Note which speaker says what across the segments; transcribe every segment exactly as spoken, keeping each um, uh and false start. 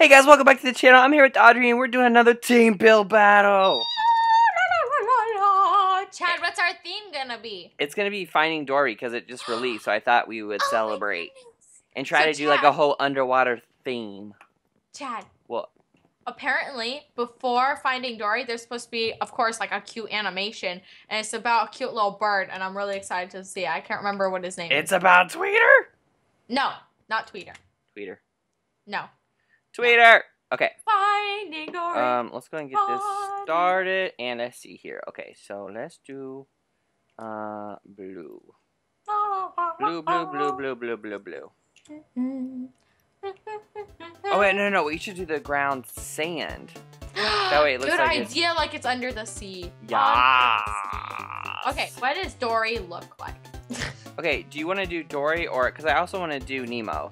Speaker 1: Hey guys, welcome back to the channel. I'm here with Audrey and we're doing another team build battle.
Speaker 2: Chad, what's our theme gonna be?
Speaker 1: It's gonna be Finding Dory because it just released, so I thought we would
Speaker 2: Oh
Speaker 1: celebrate and try
Speaker 2: so
Speaker 1: to do like
Speaker 2: Chad,
Speaker 1: a whole underwater theme.
Speaker 2: Chad.
Speaker 1: What?
Speaker 2: Apparently, before Finding Dory, there's supposed to be, of course, like a cute animation, and it's about a cute little bird, and I'm really excited to see it. I can't remember what his name
Speaker 1: It's
Speaker 2: is.
Speaker 1: about Tweeter?
Speaker 2: No, not Tweeter.
Speaker 1: Tweeter.
Speaker 2: No.
Speaker 1: Tweeter! Okay.
Speaker 2: Finding Dory.
Speaker 1: Um, let's go and get this started. And let's see here. Okay, so let's do uh blue. Blue, blue, blue, blue, blue, blue, blue. Oh wait, no, no, no. We should do the ground sand. That way it looks
Speaker 2: Good
Speaker 1: like
Speaker 2: idea,
Speaker 1: it's...
Speaker 2: like it's under the sea.
Speaker 1: Yeah.
Speaker 2: Okay, what does Dory look like?
Speaker 1: Okay, do you want to do Dory or... Because I also want to do Nemo.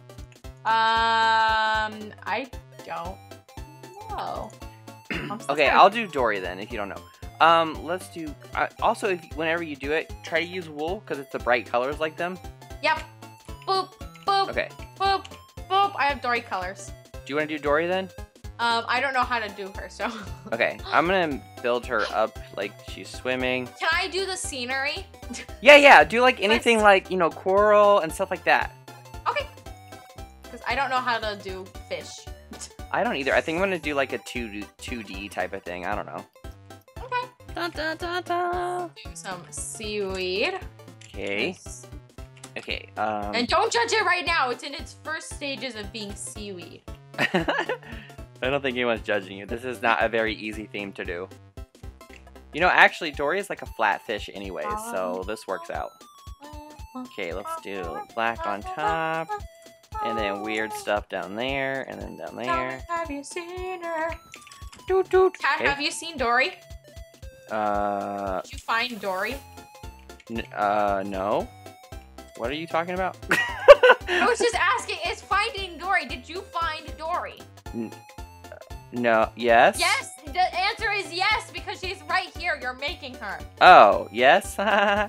Speaker 2: Um, I don't know.
Speaker 1: Okay, I'll do Dory then, if you don't know. Um, let's do... Uh, also, if whenever you do it, try to use wool, because it's the bright colors like them.
Speaker 2: Yep. Boop, boop,
Speaker 1: Okay.
Speaker 2: boop, boop. I have Dory colors.
Speaker 1: Do you want to do Dory then?
Speaker 2: Um, I don't know how to do her, so...
Speaker 1: Okay, I'm gonna build her up like she's swimming.
Speaker 2: Can I do the scenery?
Speaker 1: Yeah, yeah, do like anything like, you know, coral and stuff like that.
Speaker 2: Okay. Because I don't know how to do fish.
Speaker 1: I don't either. I think I'm gonna do like a two D type of thing. I don't know.
Speaker 2: Okay.
Speaker 1: Dun, dun, dun, dun.
Speaker 2: Do some seaweed.
Speaker 1: Okay. Okay, um...
Speaker 2: And don't judge it right now. It's in its first stages of being seaweed.
Speaker 1: I don't think anyone's judging you. This is not a very easy theme to do. You know, actually, Dory is like a flat fish anyways, so this works out. Okay, let's do black on top, and then weird stuff down there, and then down there.
Speaker 2: Have you seen her?
Speaker 1: Doot, doot.
Speaker 2: Kat,
Speaker 1: Okay.
Speaker 2: have you seen Dory?
Speaker 1: Uh,
Speaker 2: Did you find Dory?
Speaker 1: n uh, no. What are you talking about?
Speaker 2: I was just asking, is Finding Dory, did you find Dory?
Speaker 1: N no, yes?
Speaker 2: Yes, the answer is yes, because she's right here, you're making her.
Speaker 1: Oh, yes? uh,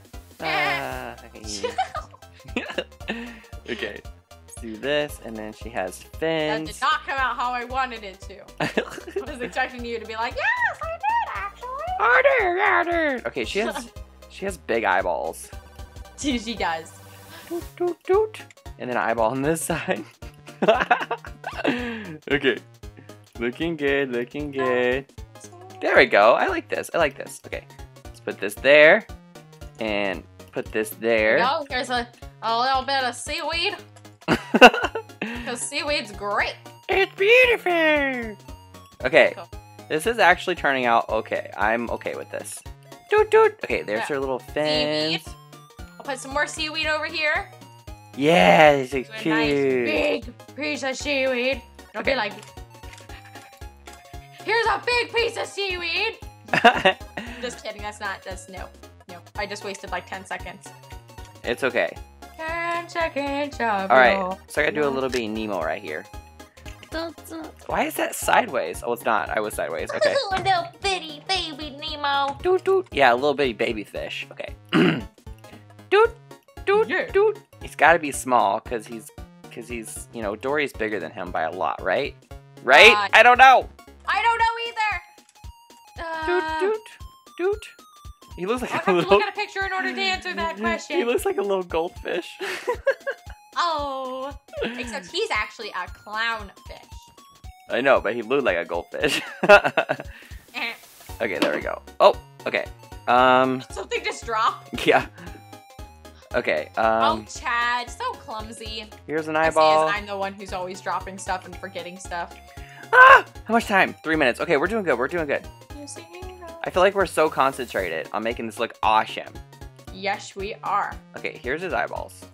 Speaker 1: okay, let's do this, and then she has
Speaker 2: That
Speaker 1: fins.
Speaker 2: did not come out how I wanted it to. I was expecting you to be like, yes, I did, actually.
Speaker 1: I did, I did. Okay, she has, she has big eyeballs.
Speaker 2: She, she does.
Speaker 1: Doot, doot, doot. And then an eyeball on this side. Okay. Looking good, looking good. There we go. I like this. I like this. Okay. Let's put this there. And put this there.
Speaker 2: No, here's a, a little bit of seaweed. Because seaweed's great.
Speaker 1: It's beautiful. Okay.
Speaker 2: Cool.
Speaker 1: This is actually turning out okay. I'm okay with this. Doot, doot. Okay, there's
Speaker 2: Yeah.
Speaker 1: her little fins.
Speaker 2: Seaweed. I'll put some more seaweed over here.
Speaker 1: Yeah, it's
Speaker 2: Do
Speaker 1: so
Speaker 2: a
Speaker 1: cute.
Speaker 2: nice big piece of seaweed. It'll
Speaker 1: Okay.
Speaker 2: be like, here's a big piece of seaweed. Just kidding, that's not, that's, no. No, I just wasted like ten seconds.
Speaker 1: It's okay.
Speaker 2: ten seconds of
Speaker 1: Alright, so I gotta do a little bit of Nemo right here. Why is that sideways? Oh, it's not. I was sideways. Okay.
Speaker 2: Little bitty baby Nemo.
Speaker 1: Doot, doot. Yeah, a little bitty baby fish. Okay. Doot, doot,
Speaker 2: Yeah.
Speaker 1: doot. He's gotta be small, because he's, because he's, you know, Dory's bigger than him by a lot, right? Right?
Speaker 2: Uh,
Speaker 1: I don't know.
Speaker 2: I don't know either. Uh,
Speaker 1: Doot, doot, doot. He looks like
Speaker 2: I'll
Speaker 1: a
Speaker 2: have to
Speaker 1: little...
Speaker 2: look at a picture in order to answer that
Speaker 1: He
Speaker 2: question.
Speaker 1: looks like a little goldfish.
Speaker 2: Oh. Except he's actually a clownfish.
Speaker 1: I know, but he looked like a goldfish.
Speaker 2: Eh.
Speaker 1: Okay, there we go. Oh, okay. Um,
Speaker 2: Something just dropped.
Speaker 1: yeah. Okay, um,
Speaker 2: Oh, Chad, so clumsy.
Speaker 1: here's an
Speaker 2: I see,
Speaker 1: eyeball.
Speaker 2: as I'm the one who's always dropping stuff and forgetting stuff.
Speaker 1: Ah! How much time? Three minutes. Okay, we're doing good. We're doing good.
Speaker 2: You see?
Speaker 1: I feel like we're so concentrated on making this look awesome.
Speaker 2: Yes, we are.
Speaker 1: Okay, here's his eyeballs.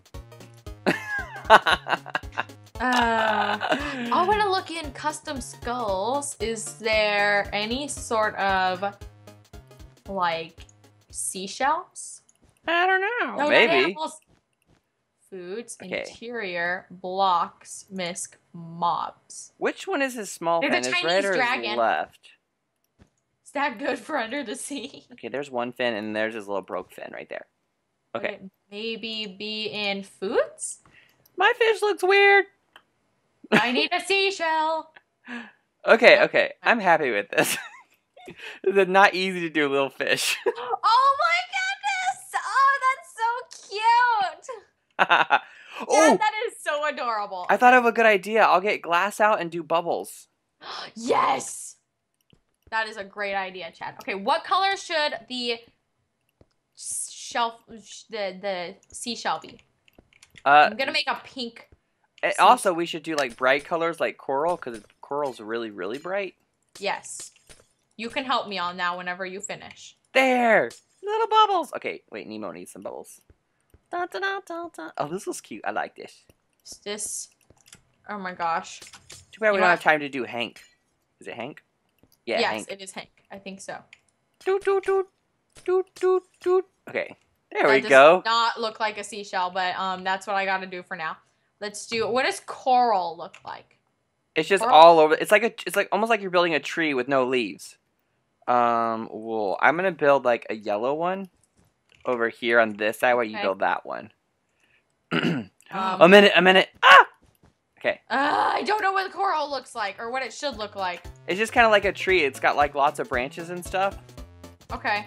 Speaker 2: Uh, I want to look in custom skulls. Is there any sort of, like, seashells?
Speaker 1: I don't know.
Speaker 2: No, not
Speaker 1: Maybe.
Speaker 2: animals. Foods,
Speaker 1: Okay.
Speaker 2: interior, blocks, misc, mobs.
Speaker 1: Which one is his small
Speaker 2: There's a
Speaker 1: fin? His
Speaker 2: Chinese
Speaker 1: right or his
Speaker 2: dragon.
Speaker 1: left?
Speaker 2: Is that good for under the sea?
Speaker 1: Okay, there's one fin, and there's his little broke fin right there. Okay.
Speaker 2: Would it maybe be in foods?
Speaker 1: My fish looks weird.
Speaker 2: I need a seashell.
Speaker 1: Okay, okay. I'm happy with this. It's not easy to do, little fish.
Speaker 2: Oh my goodness! Oh, that's so cute!
Speaker 1: Oh,
Speaker 2: Yeah, that is so adorable.
Speaker 1: I thought of a good idea. I'll get glass out and do bubbles.
Speaker 2: Yes! That is a great idea, Chad. Okay, what color should the shelf, the the seashell be?
Speaker 1: Uh,
Speaker 2: I'm gonna make a pink.
Speaker 1: and also, we should do like bright colors like coral, because coral's really, really bright.
Speaker 2: Yes. You can help me on that whenever you finish.
Speaker 1: There! Little bubbles! Okay, wait, Nemo needs some bubbles. Da, da, da, da, da. Oh, this is cute. I like this.
Speaker 2: Is this... Oh my gosh.
Speaker 1: Too bad we
Speaker 2: You
Speaker 1: don't
Speaker 2: want-
Speaker 1: have time to do Hank. Is it Hank? Yeah,
Speaker 2: yes,
Speaker 1: Hank.
Speaker 2: it is Hank. I think so.
Speaker 1: Doot, doot, doot. Doot, doot, doot. Okay, there
Speaker 2: that
Speaker 1: we
Speaker 2: does
Speaker 1: go.
Speaker 2: not look like a seashell, but um, that's what I gotta do for now. Let's do... What does coral look like?
Speaker 1: It's just
Speaker 2: coral?
Speaker 1: all over. It's like a. It's like almost like you're building a tree with no leaves. Um, well, I'm gonna build like a yellow one over here on this side while you
Speaker 2: Okay.
Speaker 1: build that one.
Speaker 2: Um,
Speaker 1: a minute, a minute. Ah! Okay.
Speaker 2: Uh, I don't know what coral looks like or what it should look like.
Speaker 1: It's just kind of like a tree. It's got like lots of branches and stuff.
Speaker 2: Okay.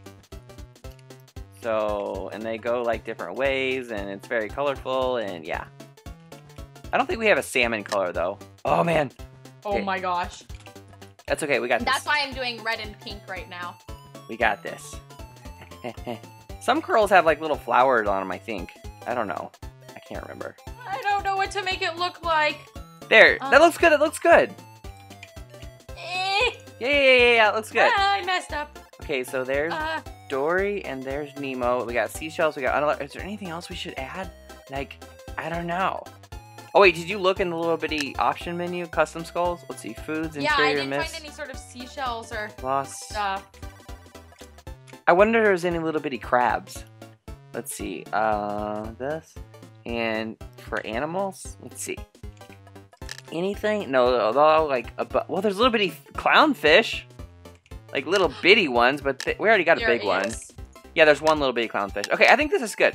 Speaker 1: So, and they go like different ways, and it's very colorful, and yeah. I don't think we have a salmon color though. Oh man.
Speaker 2: Oh
Speaker 1: Okay.
Speaker 2: my gosh.
Speaker 1: That's okay. We got this.
Speaker 2: That's why I'm doing red and pink right now.
Speaker 1: We got this. Some curls have like little flowers on them, I think. I don't know. I can't remember.
Speaker 2: I don't know what to make it look like.
Speaker 1: There.
Speaker 2: Uh,
Speaker 1: that looks good. It looks good.
Speaker 2: Eh.
Speaker 1: Yeah, yeah, yeah, yeah. It looks good.
Speaker 2: Ah, I messed up.
Speaker 1: Okay, so there's
Speaker 2: Uh,
Speaker 1: Dory and there's Nemo. We got seashells. We got another. Is there anything else we should add? Like, I don't know. Oh wait, did you look in the little bitty option menu, custom skulls? Let's see, foods,
Speaker 2: yeah, I
Speaker 1: interior
Speaker 2: didn't
Speaker 1: mist,
Speaker 2: find any sort of seashells or
Speaker 1: lost.
Speaker 2: stuff.
Speaker 1: I wonder if there's any little bitty crabs. Let's see, uh, this. And for animals, let's see. Anything? No, although like, a bu well, there's little bitty clownfish. Like little bitty ones, but th we already got a
Speaker 2: There
Speaker 1: big
Speaker 2: it
Speaker 1: one.
Speaker 2: is.
Speaker 1: Yeah, there's one little bitty clownfish. Okay, I think this is good.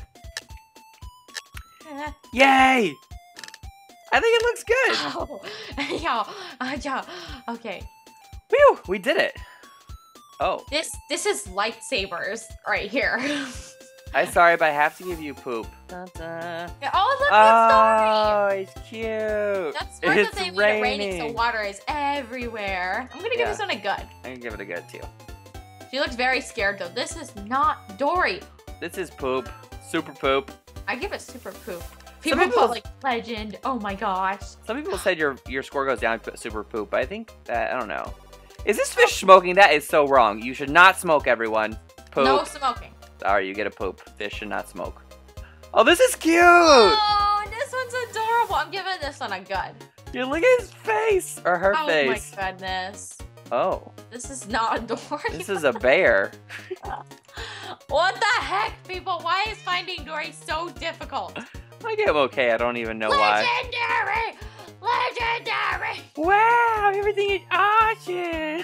Speaker 1: Yay! I think it looks good.
Speaker 2: Oh, yeah, uh, yeah. Okay,
Speaker 1: Whew, we did it. Oh,
Speaker 2: this this is lightsabers right here.
Speaker 1: I'm sorry, but I have to give you poop. Dun, dun.
Speaker 2: Oh, look,
Speaker 1: Oh,
Speaker 2: it's
Speaker 1: it's cute.
Speaker 2: Dory. That's smart
Speaker 1: It's
Speaker 2: that they made it raining, so
Speaker 1: raining.
Speaker 2: water is everywhere. I'm gonna give
Speaker 1: Yeah.
Speaker 2: this one a good.
Speaker 1: I'm gonna give it a good too.
Speaker 2: She looks very scared though. This is not Dory.
Speaker 1: This is poop. Super poop.
Speaker 2: I give it super poop. People
Speaker 1: people-
Speaker 2: put like legend. Oh my gosh.
Speaker 1: Some people said your your score goes down if you put super poop, but I think that I don't know. Is this fish smoking? That is so wrong. You should not smoke, everyone. Poop.
Speaker 2: No smoking.
Speaker 1: Sorry, you get a poop. Fish should not smoke. Oh, this is cute.
Speaker 2: Oh, this one's adorable. I'm giving this one a good.
Speaker 1: You look at his face or her
Speaker 2: Oh
Speaker 1: face.
Speaker 2: my goodness.
Speaker 1: Oh,
Speaker 2: This is not Dory.
Speaker 1: this is a bear.
Speaker 2: What the heck, people? Why is finding Dory so difficult?
Speaker 1: I get okay. I don't even know why.
Speaker 2: Legendary! Legendary!
Speaker 1: Wow, everything is awesome.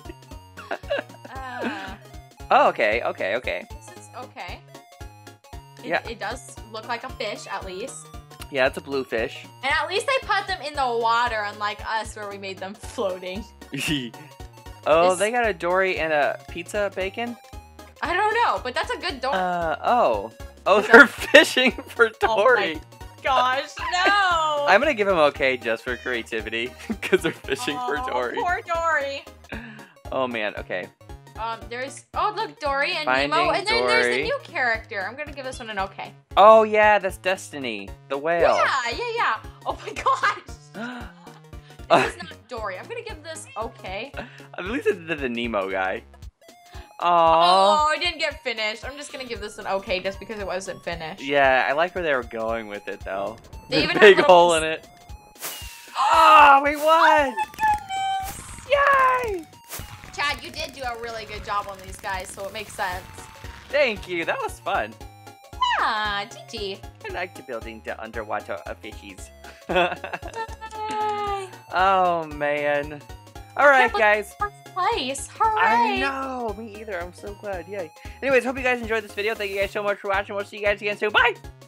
Speaker 2: Uh,
Speaker 1: Oh, okay, okay, okay.
Speaker 2: this is okay. It,
Speaker 1: Yeah.
Speaker 2: It does look like a fish, at least.
Speaker 1: Yeah, it's a bluefish.
Speaker 2: And at least they put them in the water, unlike us, where we made them floating.
Speaker 1: Oh,
Speaker 2: This-
Speaker 1: they got a Dory and a pizza bacon?
Speaker 2: I don't know, but that's a good Dory.
Speaker 1: Uh, oh. Oh,
Speaker 2: Is
Speaker 1: they're fishing for
Speaker 2: Oh my
Speaker 1: Dory.
Speaker 2: Gosh, no!
Speaker 1: I'm gonna give them okay just for creativity, because they're fishing for
Speaker 2: Oh,
Speaker 1: Dory.
Speaker 2: Poor Dory.
Speaker 1: Oh man, okay.
Speaker 2: Um, there's oh look, Dory and
Speaker 1: Finding
Speaker 2: Nemo, and then there's
Speaker 1: Dory.
Speaker 2: the new character. I'm gonna give this one an okay.
Speaker 1: Oh yeah, that's Destiny, the whale.
Speaker 2: Yeah, yeah, yeah. Oh my gosh. This is not Dory. I'm gonna give this okay.
Speaker 1: At least it did the Nemo guy. Aww.
Speaker 2: Oh, I didn't get finished. I'm just gonna give this an okay just because it wasn't finished.
Speaker 1: Yeah, I like where they were going with it though.
Speaker 2: They
Speaker 1: The
Speaker 2: even have
Speaker 1: big
Speaker 2: little-
Speaker 1: hole in it. Oh, we won!
Speaker 2: Oh my goodness!
Speaker 1: Yay!
Speaker 2: Chad, you did do a really good job on these guys, so it makes sense.
Speaker 1: Thank you, that was fun.
Speaker 2: Ah, G G.
Speaker 1: I like to building the underwater fishies.
Speaker 2: Bye.
Speaker 1: Oh man. Alright
Speaker 2: Can't
Speaker 1: guys.
Speaker 2: First place. Hooray!
Speaker 1: I know, me either. I'm so glad. Yay. Anyways, hope you guys enjoyed this video. Thank you guys so much for watching. We'll see you guys again soon. Bye!